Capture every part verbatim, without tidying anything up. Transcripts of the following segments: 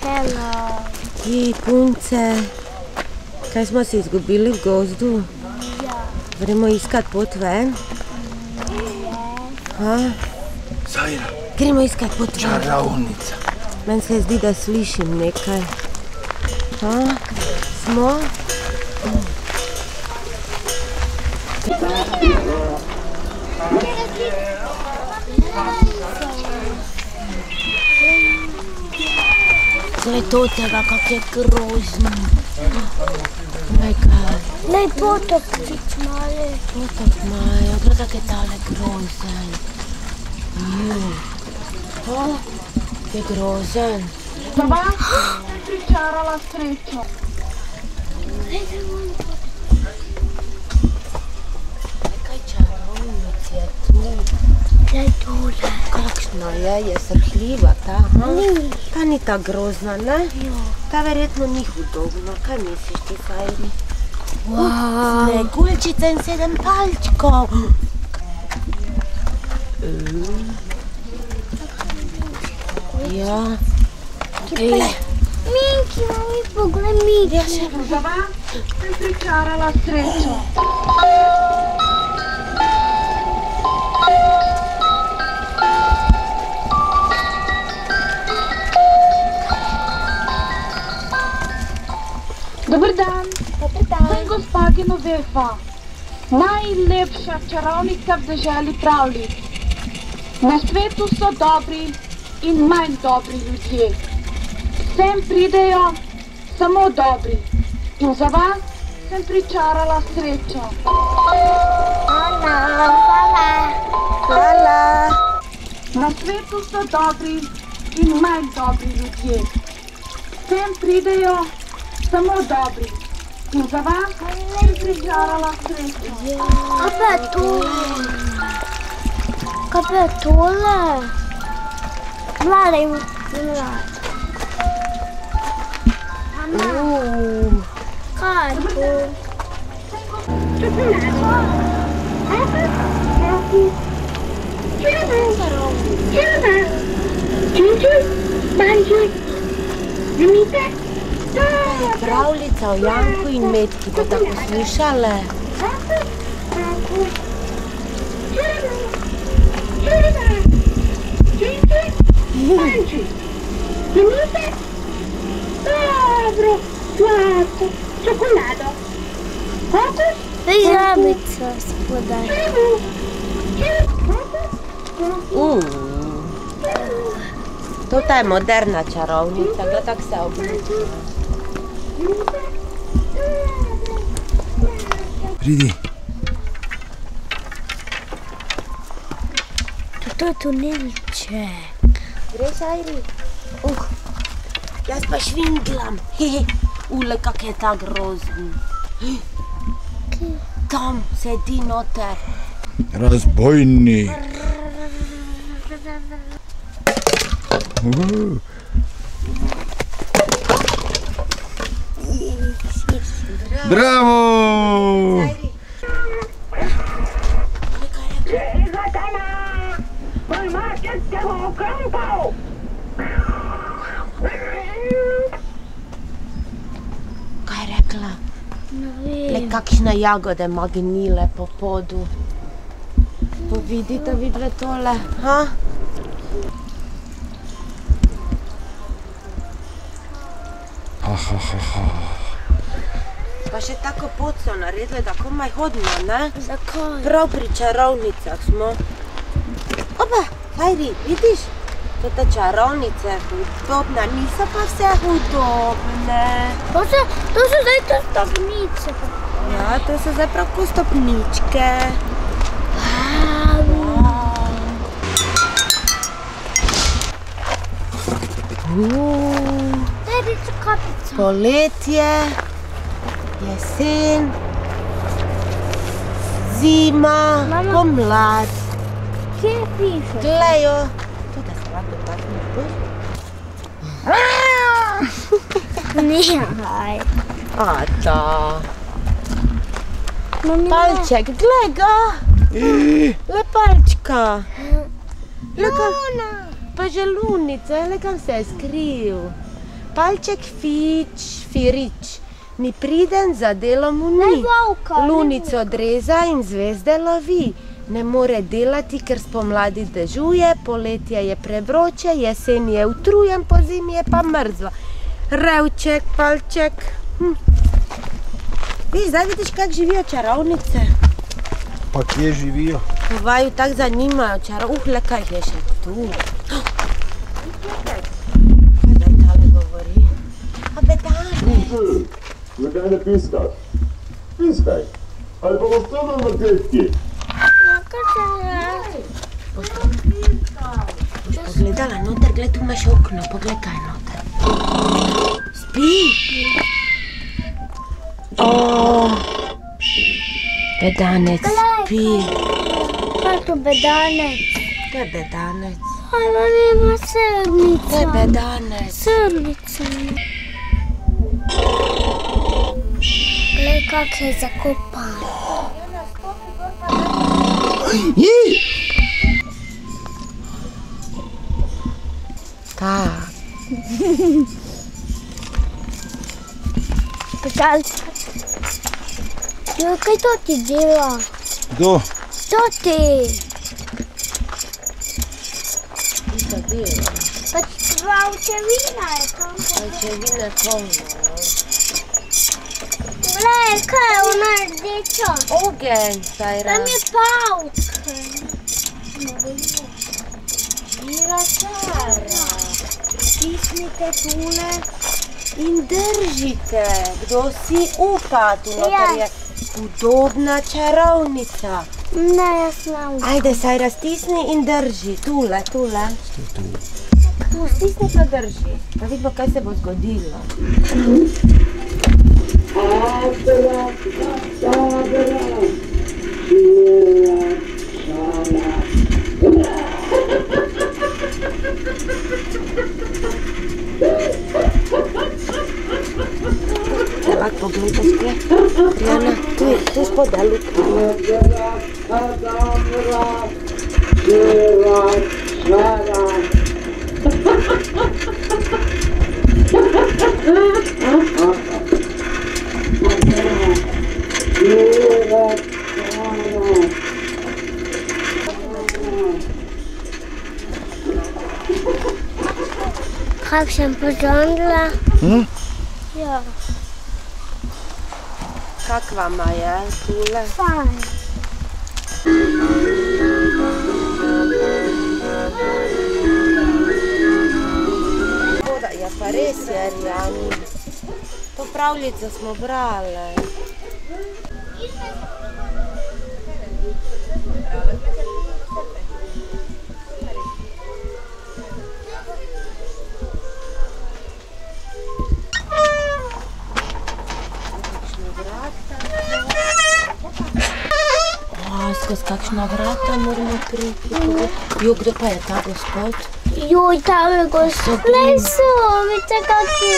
Hello. Jej, punce. Kaj smo se izgubili v gozdu? Ja. Gremo iskat pot ven? Ha? Zaira. Gremo iskat pot ven. Čarovnica. Meni se zdi, da slišim nekaj. Ha? Smo? Glej to tega, kak je grozen. Glej kaj. Lej potok, cic mali. Potok Maja, glej kak je tale grozen. Juj. Ha? Je grozen. Doma sem pričarala srečo. Nekaj čarovnic je tu. Lej tole. Kakšna je, je srhljiva ta, ha? Ni. Ta ni ta grozna, ne? Jo. Ta verjetno ni hudobna, kaj misliš ti, Fajri? Wow. Sneguljčica in sedem palčkov. Ja. Glej. Minki, mami, poglej Minki. Ja, še Doma sem pričarala srečo. Dober dan. Dober dan. Sem gospa Genovefa, najlepša čarovnica v deželi pravljic. Na svetu so dobri in manj dobri ljudje. Sem pridejo samo dobri in za vas sem pričarala srečo. Hvala. Hvala. Hvala. Na svetu so dobri in manj dobri ljudje. Sem pridejo samo dobri in za vas sem pričarala srečo. Kaj pa je tole? Kaj pa je tole? Vladaj, vladaj. Uuu. Kaj je to? Pravljica o Janku in Metki, boste poslušale? Dobro, sladko, čokolado. Hočeš? Daj žabico spodaj. Uuu. To ta je moderna čarovnica, gled tak se oblika. Pridi. To je tunelček. Greš, Ajri? Uh, jaz pa švindlam. Hehe. Ule, kak je ta grozen. Tam sedi noter. Razbojnik. Uh. Bravo! Kaj je rekla? Le kakšne jagode ima gnile po podu. Pa vidite vidve tole, ha? Ha, ha, ha, ha. Pa še tako pot so naredili, da komaj hodimo, ne? Zakaj? Prav pri čarovnicah smo. Opa, Fajri, vidiš? To te čarovnice hudobne, niso pa vse hudobne. To so, to so zdaj te stopnice. Ja, to so zdaj prav kot stopničke. Uuu. Daj rico kapico. Poletje, jesen, zima, Mama. pomlad. Kje piše? Glejo. To da se lahko takne boš? Nehaj. Ata. Mami, Palček, glej ga. Le palčka. Le kam... Pa želunice, le kam se je skril. palček fič, firič, ni priden, za delo mu ni. Lunico odreza in zvezde lovi. Ne more delati, ker spomladi dežuje, poletje je prevroče, jesen je utrujen, pozimi je pa mrzlo. Revček, palček. Hm. Viš, zdaj vidiš, kak živijo čarovnice. Pa kje živijo? Po vaju tak zanimajo čarovnice. Uh, le kaj je še tu. Kaj zdaj tale govori? A bedane. Zakaj ne piskaš? Piskaj. Ali pa boš to na vrtetki? Boš pogledala noter, gled, tu imaš okno, pogled kaj je noter. Spi? Oh, bedanec spi. Kaj je to bedanec? To je bedanec. Aj, on ima srnica. To je bedanec. Srnica. Glej, kak je zakopan. Jej! Tak. Počal. Jo, kaj to ti dela? Kdo? To ti. Ti to dela. Pač plavčevina je tam. Plavčevina je polno. Glej, kaj je ona rdeča? Ogenj, Sajra. Tam je pavk. Mira čara. Stisnite tule in držite. Kdo si upa, tu noter je udobna čarovnica. Ne, jaz ne upam. Ajde, Sajra, stisni in drži. Tule, tule. Tu, stisni pa drži. Pa vidimo, kaj se bo zgodilo. Ovak pogledaš, kje? Trijana, tu je, tu spodaj luka. Kak sem požondila? Hm? Ja, Kak vama je tule? fajn. Voda, ja pa res je, Rijani. To pravljico smo brale. Skozi kakšna vrata moramo priti. Jo, kdo pa je ta gospod? Joj, tam je gospod. Glej, sovice, kak je.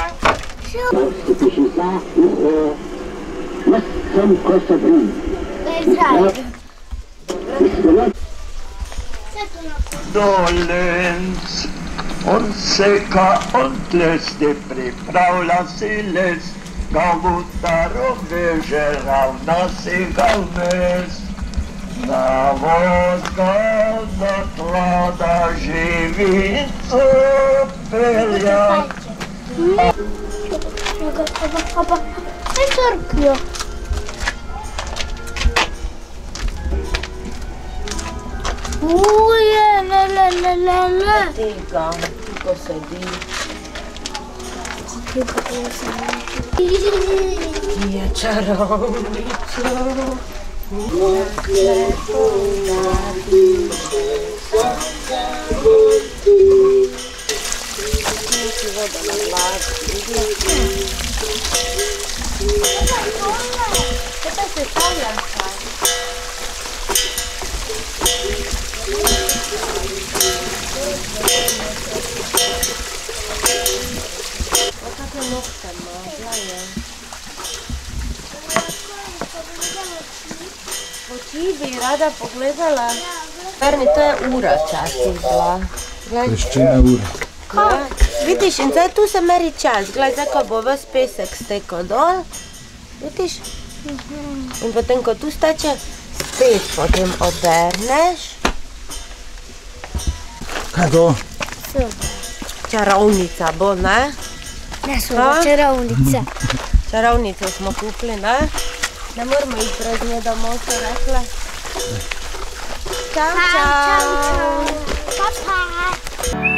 Glej, zdaj. Dolens, on seka, on tlesti, pripravlja si les, ga vutaro veže, ravna si ga vmes. Na vozga zaklada živico pelja. Opa, opa, kaj trpijo? Uje, le, le, le, le, le. Tega, ko sedi. Ki je čarovnico. Oči bi rada pogledala. Berni, to je ura včasih bila. Peščena ura. Kaj? Vidiš, in zdaj tu se meri čas. Glej, zdaj, ko bo ves pesek stekel dol. Vidiš? In potem, ko tu steče, spet potem obrneš. Kaj to? Čarovnica bo, ne? Ne, so čarovnice. Čarovnice smo kupili, ne? Ne moramo iti brez nje domov, so rekle. Čau, čau. Pa, pa.